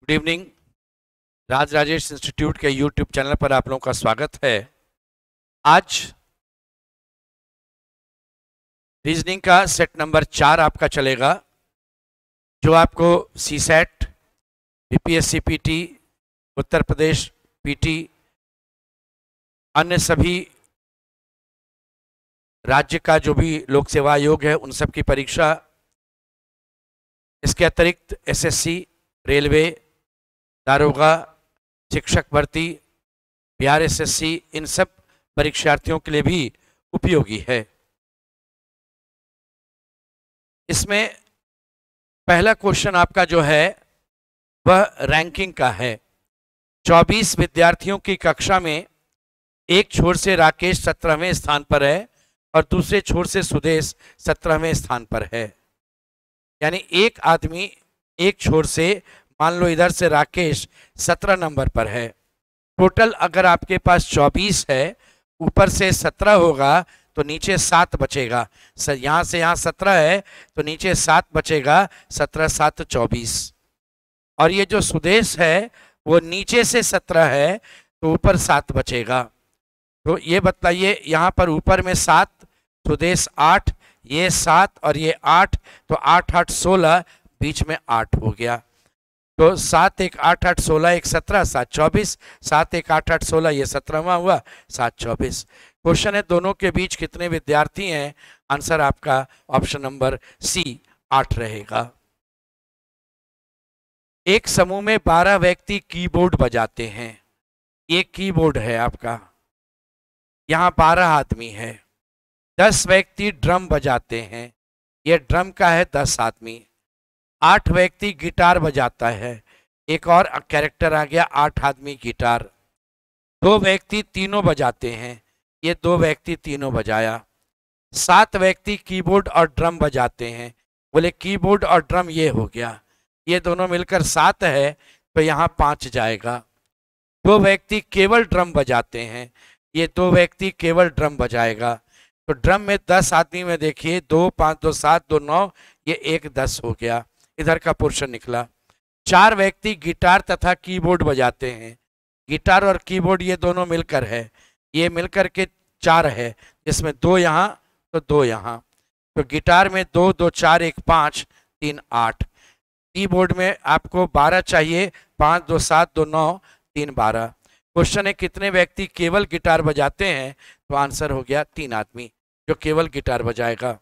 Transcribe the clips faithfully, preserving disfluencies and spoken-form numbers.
Good evening. Raj Rajesh institute के YouTube channel पर आप लोगों का स्वागत है। आज रीजनिंग का सेट नंबर चार आपका चलेगा, जो आपको C set, BPSC PT, Uttar Pradesh PT, अन्य सभी राज्य का जो भी लोक सेवा आयोग है उन सब की परीक्षा, इसके अतिरिक्त एसएससी, रेलवे, दारोगा, शिक्षक भर्ती, बिहार एसएससी, इन सब परीक्षार्थियों के लिए भी उपयोगी है। इसमें पहला क्वेश्चन आपका जो है वह रैंकिंग का है। चौबीस विद्यार्थियों की कक्षा में एक छोर से राकेश सत्रहवें स्थान पर है और दूसरे छोर से सुदेश सत्रहवें स्थान पर है। यानी एक आदमी एक छोर से, मान लो इधर से राकेश सत्रह नंबर पर है। टोटल अगर आपके पास चौबीस है, ऊपर से सत्रह होगा तो नीचे सात बचेगा। यहाँ से यहाँ सत्रह है तो नीचे सात बचेगा, सत्रह सात चौबीस। और ये जो सुदेश है वो नीचे से सत्रह है तो ऊपर सात बचेगा। तो ये बताइए, यहाँ पर ऊपर में सात, सुदेश आठ, ये सात और ये आठ, तो आठ आठ सोलह, बीच में आठ हो गया। तो सात एक आठ आठ सोलह, एक सत्रह, सात चौबीस, सात एक आठ आठ सोलह, ये सत्रहवा हुआ, सात चौबीस। क्वेश्चन है दोनों के बीच कितने विद्यार्थी हैं? आंसर आपका ऑप्शन नंबर सी आठ रहेगा। एक समूह में बारह व्यक्ति कीबोर्ड बजाते हैं। ये कीबोर्ड है आपका, यहाँ बारह आदमी है। दस व्यक्ति ड्रम बजाते हैं, ये ड्रम का है दस आदमी। आठ व्यक्ति गिटार बजाता है, एक और कैरेक्टर आ गया, आठ आदमी गिटार। दो व्यक्ति तीनों बजाते हैं, ये दो व्यक्ति तीनों बजाया। सात व्यक्ति कीबोर्ड और ड्रम बजाते हैं, बोले कीबोर्ड और ड्रम ये हो गया, ये दोनों मिलकर सात है तो यहाँ पाँच जाएगा। दो व्यक्ति केवल ड्रम बजाते हैं, ये दो व्यक्ति केवल ड्रम बजाएगा। तो ड्रम में दस आदमी में देखिए, दो पाँच दो सात दो नौ, ये एक दस हो गया, इधर का पोर्शन निकला। चार व्यक्ति गिटार तथा कीबोर्ड बजाते हैं, गिटार और कीबोर्ड ये दोनों मिलकर है, ये मिलकर के चार है, जिसमें दो यहाँ तो दो यहाँ। तो गिटार में दो, दो चार, एक पाँच, तीन आठ। कीबोर्ड में आपको बारह चाहिए, पाँच दो सात दो नौ, तीन बारह। क्वेश्चन है कितने व्यक्ति केवल गिटार बजाते हैं? तो आंसर हो गया तीन आदमी जो केवल गिटार बजाएगा।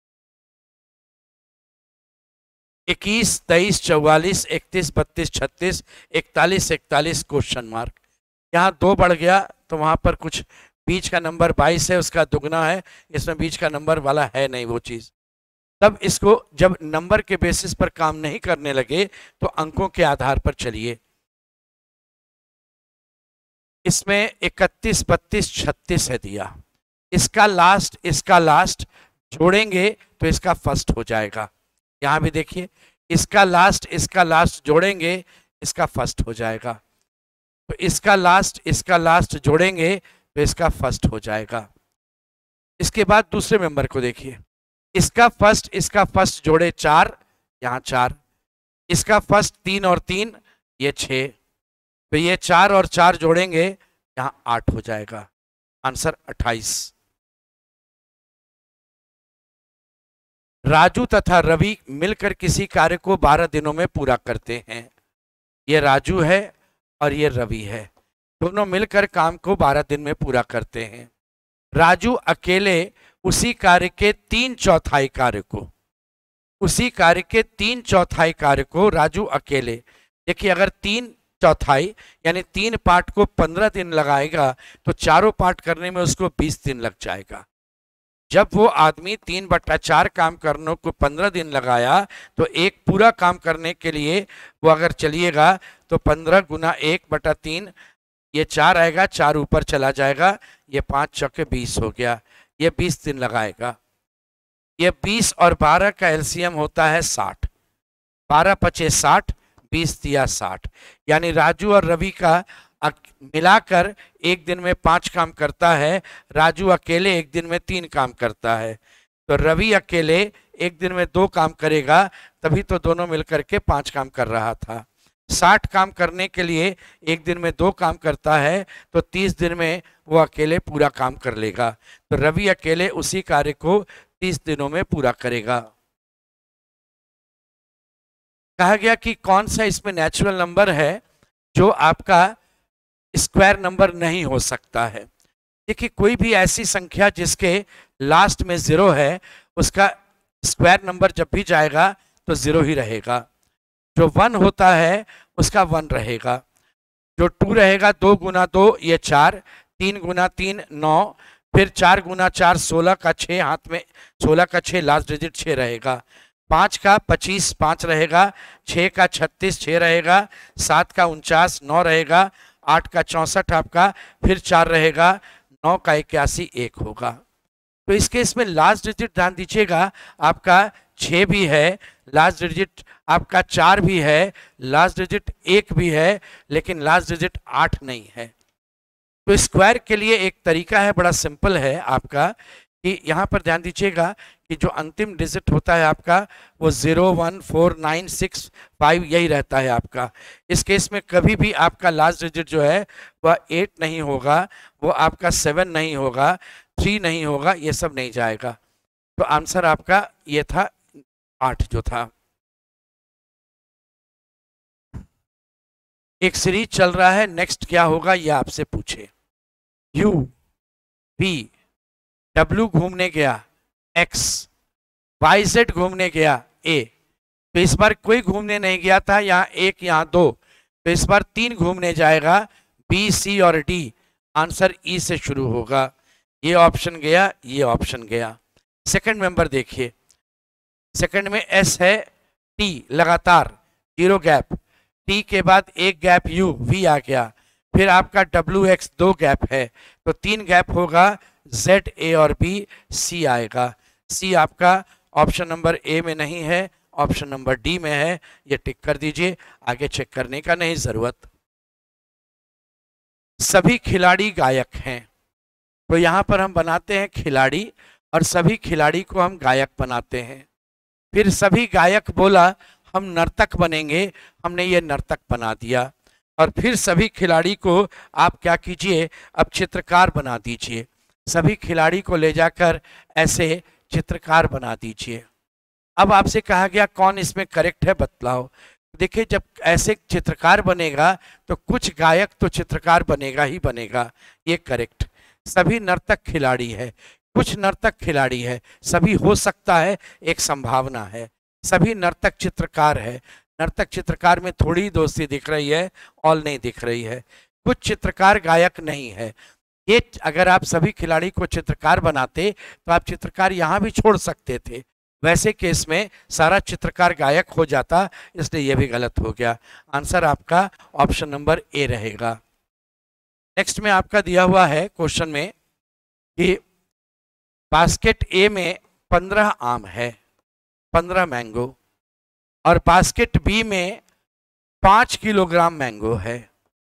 इक्कीस, तेईस, चौवालीस, इकतीस, बत्तीस, छत्तीस, इकतालीस, इकतालीस क्वेश्चन मार्क। यहाँ दो बढ़ गया तो वहाँ पर कुछ बीच का नंबर बाईस है, उसका दुगना है, इसमें बीच का नंबर वाला है नहीं वो चीज़। तब इसको जब नंबर के बेसिस पर काम नहीं करने लगे तो अंकों के आधार पर चलिए। इसमें इकतीस, बत्तीस, छत्तीस है दिया, इसका लास्ट इसका लास्ट जोड़ेंगे तो इसका फर्स्ट हो जाएगा। यहाँ भी देखिए, इसका लास्ट इसका लास्ट जोड़ेंगे, इसका फर्स्ट हो जाएगा। तो इसका लास्ट इसका लास्ट जोड़ेंगे तो इसका फर्स्ट हो जाएगा। इसके बाद दूसरे मेंबर को देखिए, इसका फर्स्ट इसका फर्स्ट जोड़े चार, यहाँ चार, इसका फर्स्ट तीन और तीन, ये छः, तो ये चार और चार जोड़ेंगे, यहाँ आठ हो जाएगा। आंसर अट्ठाईस। राजू तथा रवि मिलकर किसी कार्य को बारह दिनों में पूरा करते हैं। ये राजू है और ये रवि है, दोनों मिलकर काम को बारह दिन में पूरा करते हैं। राजू अकेले उसी कार्य के तीन चौथाई कार्य को उसी कार्य के तीन चौथाई कार्य को राजू अकेले, देखिए अगर तीन चौथाई यानी तीन पार्ट को पंद्रह दिन लगाएगा तो चारों पार्ट करने में उसको बीस दिन लग जाएगा। जब वो आदमी तीन बट्टा चार काम करने को पंद्रह दिन लगाया तो एक पूरा काम करने के लिए वो अगर चलिएगा तो पंद्रह गुना एक बटा तीन, ये चार आएगा, चार ऊपर चला जाएगा, ये पाँच चौके बीस हो गया, ये बीस दिन लगाएगा। ये बीस और बारह का एलसीएम होता है साठ, बारह पचे साठ, बीस दिया साठ, यानी राजू और रवि का मिलाकर एक दिन में पांच काम करता है, राजू अकेले एक दिन में तीन काम करता है। तो रवि अकेले एक दिन में दो काम करेगा, तभी तो दोनों मिलकर के पांच काम कर रहा था। साठ काम करने के लिए एक दिन में दो काम करता है, तो तीस दिन में वो अकेले पूरा काम कर लेगा। तो रवि अकेले उसी कार्य को तीस दिनों में पूरा करेगा। कहा गया कि कौन सा इसमें नेचुरल नंबर है जो आपका स्क्वायर नंबर नहीं हो सकता है। देखिए, कोई भी ऐसी संख्या जिसके लास्ट में जीरो है, उसका स्क्वायर नंबर जब भी जाएगा तो जीरो ही रहेगा। जो वन होता है उसका वन रहेगा। जो टू रहेगा, दो गुना दो ये चार, तीन गुना तीन नौ, फिर चार गुना चार सोलह का छः, हाथ में सोलह का छः, लास्ट डिजिट छः रहेगा। पाँच का पच्चीस, पाँच रहेगा। छः का छत्तीस, छः रहेगा। सात का उनचास, नौ रहेगा। आठ का चौंसठ आपका, फिर चार रहेगा। नौ का इक्यासी, एक होगा। तो इस केस में लास्ट डिजिट ध्यान दीजिएगा, आपका छः भी है, लास्ट डिजिट आपका चार भी है, लास्ट डिजिट एक भी है, लेकिन लास्ट डिजिट आठ नहीं है। तो स्क्वायर के लिए एक तरीका है, बड़ा सिंपल है आपका, कि यहाँ पर ध्यान दीजिएगा कि जो अंतिम डिजिट होता है आपका वो zero one four nine six five यही रहता है आपका। इस केस में कभी भी आपका लास्ट डिजिट जो है वह एट नहीं होगा, वो आपका सेवन नहीं होगा, थ्री नहीं होगा, ये सब नहीं जाएगा। तो आंसर आपका ये था, आठ जो था। एक सीरीज चल रहा है, नेक्स्ट क्या होगा ये आपसे पूछे। यू वी डब्ल्यू घूमने गया, एक्स वाई जेड घूमने गया, ए। तो इस बार कोई घूमने नहीं गया था, यहाँ एक यहाँ दो, तो इस बार तीन घूमने जाएगा, बी सी और डी। आंसर ई से शुरू होगा। ये ऑप्शन गया, ये ऑप्शन गया। सेकंड मेंबर देखिए, सेकंड में एस है, टी लगातार जीरो गैप, टी के बाद एक गैप यू, वी आ गया, फिर आपका डब्ल्यू एक्स दो गैप है, तो तीन गैप होगा, जेड ए और बी, सी आएगा। सी आपका ऑप्शन नंबर ए में नहीं है, ऑप्शन नंबर डी में है, ये टिक कर दीजिए, आगे चेक करने का नहीं जरूरत। सभी खिलाड़ी गायक हैं, तो यहां पर हम बनाते हैं खिलाड़ी और सभी खिलाड़ी को हम गायक बनाते हैं। फिर सभी गायक बोला हम नर्तक बनेंगे, हमने ये नर्तक बना दिया। और फिर सभी खिलाड़ी को आप क्या कीजिए, अब चित्रकार बना दीजिए। सभी खिलाड़ी को ले जाकर ऐसे चित्रकार बना दीजिए। अब आपसे कहा गया कौन इसमें करेक्ट है बतलाओ। देखिए, जब ऐसे चित्रकार बनेगा तो कुछ गायक तो चित्रकार बनेगा ही बनेगा, ये करेक्ट। सभी नर्तक खिलाड़ी है, कुछ नर्तक खिलाड़ी है, सभी हो सकता है, एक संभावना है। सभी नर्तक चित्रकार है, नर्तक चित्रकार में थोड़ी दोस्ती दिख रही है, ऑल नहीं दिख रही है। कुछ चित्रकार गायक नहीं है। ये अगर आप सभी खिलाड़ी को चित्रकार बनाते तो आप चित्रकार यहाँ भी छोड़ सकते थे, वैसे केस में सारा चित्रकार गायक हो जाता, इसलिए यह भी गलत हो गया। आंसर आपका ऑप्शन नंबर ए रहेगा। नेक्स्ट में आपका दिया हुआ है क्वेश्चन में कि बास्केट ए में पंद्रह आम है, पंद्रह मैंगो, और बास्केट बी में पाँच किलोग्राम मैंगो है।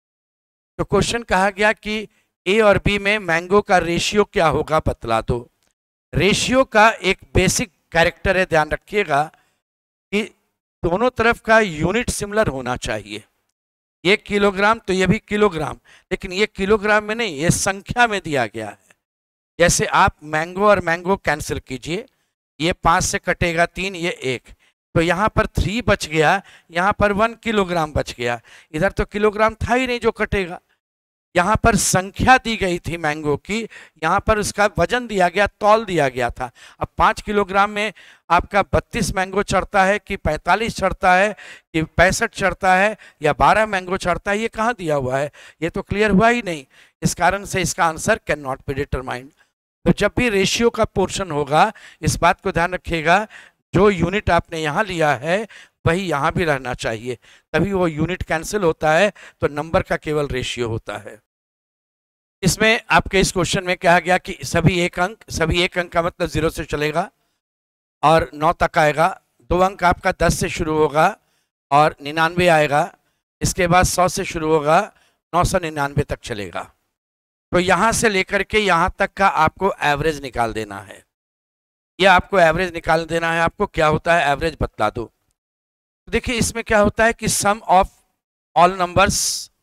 तो क्वेश्चन कहा गया कि ए और बी में मैंगो का रेशियो क्या होगा बतला दो। रेशियो का एक बेसिक कैरेक्टर है, ध्यान रखिएगा कि दोनों तरफ का यूनिट सिमिलर होना चाहिए। ये किलोग्राम तो ये भी किलोग्राम, लेकिन ये किलोग्राम में नहीं, ये संख्या में दिया गया है। जैसे आप मैंगो और मैंगो कैंसिल कीजिए, ये पाँच से कटेगा तीन, ये एक, तो यहाँ पर थ्री बच गया, यहाँ पर वन किलोग्राम बच गया। इधर तो किलोग्राम था ही नहीं जो कटेगा। यहाँ पर संख्या दी गई थी मैंगो की, यहाँ पर उसका वजन दिया गया, तौल दिया गया था। अब पाँच किलोग्राम में आपका बत्तीस मैंगो चढ़ता है कि पैंतालीस चढ़ता है कि पैंसठ चढ़ता है या बारह मैंगो चढ़ता है, ये कहाँ दिया हुआ है, ये तो क्लियर हुआ ही नहीं। इस कारण से इसका answer cannot be determined. तो जब भी रेशियो का पोर्शन होगा, इस बात को ध्यान रखिएगा, जो यूनिट आपने यहाँ लिया है वही यहाँ भी रहना चाहिए, तभी वो यूनिट कैंसिल होता है, तो नंबर का केवल रेशियो होता है। इसमें आपके इस क्वेश्चन में कहा गया कि सभी एक अंक, सभी एक अंक का मतलब जीरो से चलेगा और नौ तक आएगा। दो अंक आपका दस से शुरू होगा और निन्यानवे आएगा। इसके बाद सौ से शुरू होगा, नौ सौ निन्यानवे तक चलेगा। तो यहाँ से लेकर के यहाँ तक का आपको एवरेज निकाल देना है। यह आपको एवरेज निकाल देना है। आपको क्या होता है एवरेज बतला दो। देखिए, इसमें क्या होता है कि sum of all numbers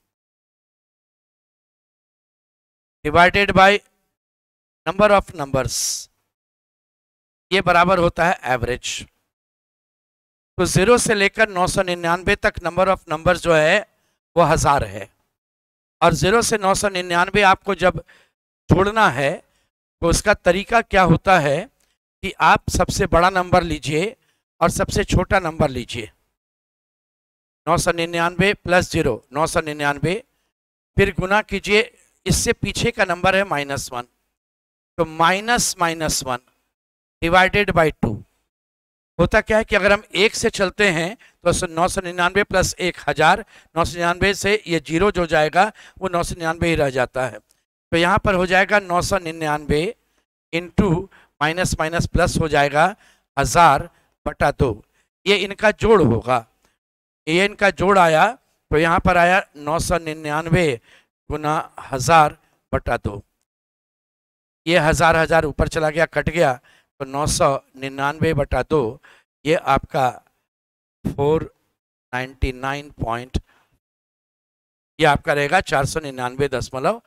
divided by number of numbers, ये बराबर होता है एवरेज। तो जीरो से लेकर नौ सौ निन्यानवे तक नंबर ऑफ नंबर्स जो है वो हजार है, और जीरो से नौ सौ निन्यानवे आपको जब जोड़ना है तो उसका तरीका क्या होता है कि आप सबसे बड़ा नंबर लीजिए और सबसे छोटा नंबर लीजिए। नौ सौ निन्यानवे प्लस जीरो, नौ सौ निन्यानवे, फिर गुना कीजिए, इससे पीछे का नंबर है माइनस वन, तो minus minus one divided by two. होता क्या है कि अगर हम एक से चलते हैं तो नौ सौ निन्यानवे प्लस एक हजार, नौ सौ निन्यानवे से ये जीरो जो जाएगा वो नौ सौ निन्यानवे ही रह जाता है। तो यहाँ पर हो जाएगा नौ सौ निन्यानवे इंटू माइनस माइनस प्लस हो जाएगा हजार बटा दो, ये इनका जोड़ होगा। ये इनका जोड़ आया तो यहाँ पर आया नौ सौ निन्यानवे गुना हजार बटा दो, ये हजार हजार ऊपर चला गया, कट गया, तो नौ सौ निन्यानवे बटा दो, ये आपका फोर नाइन्टी नाइन पॉइंट, ये आपका रहेगा चार सौ निन्यानवे दशमलव।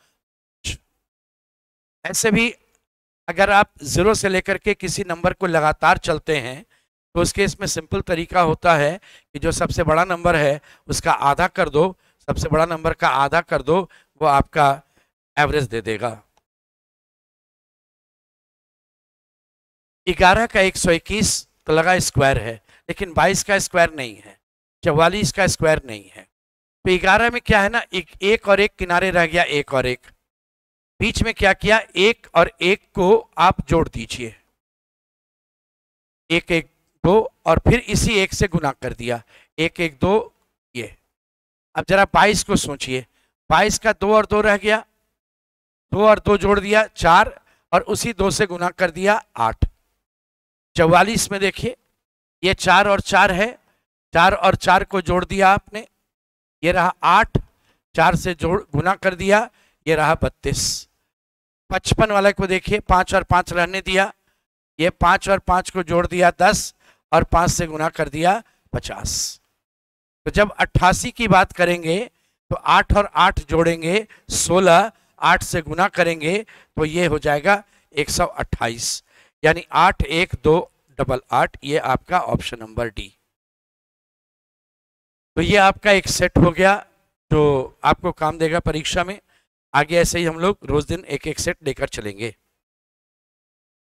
ऐसे भी अगर आप जीरो से लेकर के किसी नंबर को लगातार चलते हैं तो उस केस में सिंपल तरीका होता है कि जो सबसे बड़ा नंबर है उसका आधा कर दो, सबसे बड़ा नंबर का आधा कर दो, वो आपका एवरेज दे देगा। ग्यारह का एक सौ इक्कीस तो लगा स्क्वायर है, लेकिन बाईस का स्क्वायर नहीं है, चौवालीस का स्क्वायर नहीं है। तो ग्यारह में क्या है ना, एक, एक और एक किनारे रह गया, एक और एक, बीच में क्या किया, एक और एक को आप जोड़ दीजिए, एक एक दो, और फिर इसी एक से गुना कर दिया, एक एक दो ये। अब जरा बाईस को सोचिए, बाईस का दो और दो रह गया, दो और दो जोड़ दिया चार, और उसी दो से गुना कर दिया आठ। चौवालीस में देखिए ये चार और चार है, चार और चार को जोड़ दिया आपने, ये रहा आठ, चार से जोड़ गुना कर दिया, ये रहा बत्तीस। पचपन वाले को देखिए, पाँच और पाँच रहने दिया, ये पाँच और पाँच को जोड़ दिया दस, और पाँच से गुना कर दिया पचास। तो जब अट्ठासी की बात करेंगे तो आठ और आठ जोड़ेंगे सोलह, आठ से गुना करेंगे तो ये हो जाएगा एक सौ अट्ठाईस, यानी आठ एक दो डबल आठ, ये आपका ऑप्शन नंबर डी। तो ये आपका एक सेट हो गया जो आपको काम देगा परीक्षा में। आगे ऐसे ही हम लोग रोज दिन एक एक सेट लेकर चलेंगे।